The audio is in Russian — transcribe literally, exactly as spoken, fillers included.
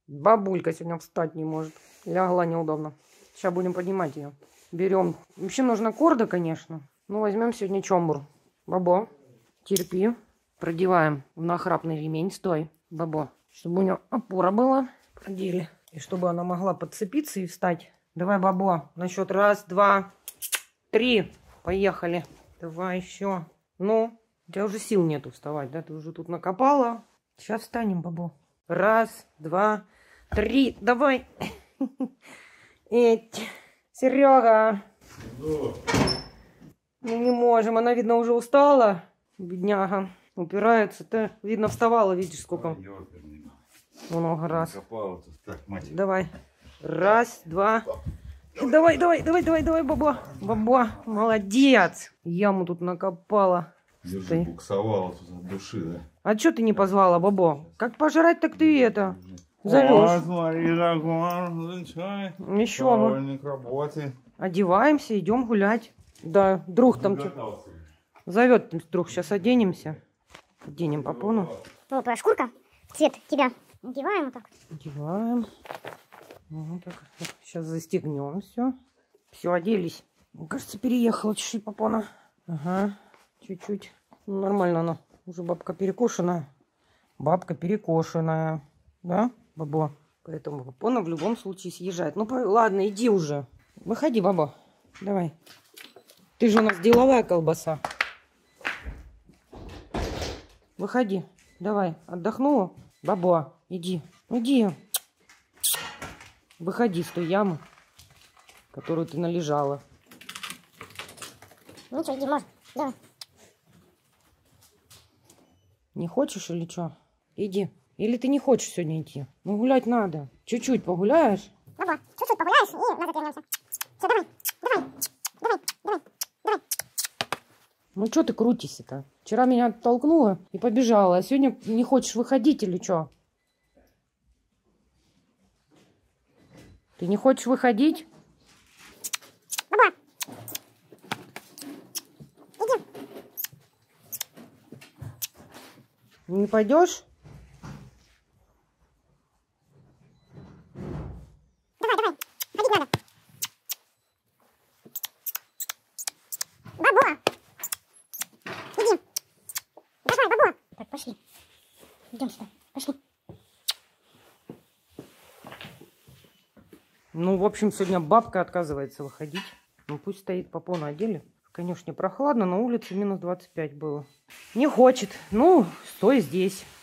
Бабулька сегодня встать не может. Лягла неудобно. Сейчас будем поднимать ее. Берем. Вообще нужна корда, конечно. Ну, возьмем сегодня чомбур. Бабо, терпи. Продеваем в нахрапный ремень. Стой, Бабо. Чтобы у нее опора была. Продели. И чтобы она могла подцепиться и встать. Давай, Бабо, на счет раз, два, три. Поехали. Давай еще. Ну, у тебя уже сил нету вставать, да? Ты уже тут накопала. Сейчас встанем, Бабо. Раз, два, три. Давай. Эть. Серега. Ну, не можем. Она, видно, уже устала. Бедняга. Упирается. Ты, видно, вставала. Видишь, сколько. Много раз. Давай. Раз, два. Давай, давай, давай, давай, давай, Бабо. Бабо, молодец. Яму тут накопала. Держи, буксовала тут от души, да? А что ты не позвала, Бабо? Как пожрать, так ты это зовешь. Еще мы одеваемся, идем гулять. Да, друг там зовет, друг, сейчас оденемся. Оденем попону. Вот твоя шкурка, цвет тебя. Одеваем вот так. Одеваем. Вот так. Сейчас застегнем все. Все, оделись. Мне кажется, переехала чуть-чуть попона. Ага, чуть-чуть. Ну, нормально она. Уже бабка перекошенная. Бабка перекошенная. Да, Бабо? Поэтому попона в любом случае съезжает. Ну, ладно, иди уже. Выходи, Бабо. Давай. Ты же у нас деловая колбаса. Выходи. Давай. Отдохнула? Бабо, иди. Иди. Выходи с той ямы, которую ты належала. Ну что, иди, можно. Давай. Не хочешь или что? Иди. Или ты не хочешь сегодня идти? Ну, гулять надо. Чуть-чуть погуляешь? Баба, чуть-чуть погуляешь и назад вернемся. Все, давай, давай, давай, давай, давай. Ну, что ты крутишься-то? Вчера меня оттолкнула и побежала, а сегодня не хочешь выходить или что? Ты не хочешь выходить? Баба. Иди. Не пойдешь? Давай, давай, ходить надо. Бабо. Иди. Давай, Бабо. Так, пошли. Идем сюда, пошли. Ну, в общем, сегодня бабка отказывается выходить. Ну, пусть стоит, попону одели. Конечно, прохладно, на улице минус двадцать пять было. Не хочет. Ну, стой здесь.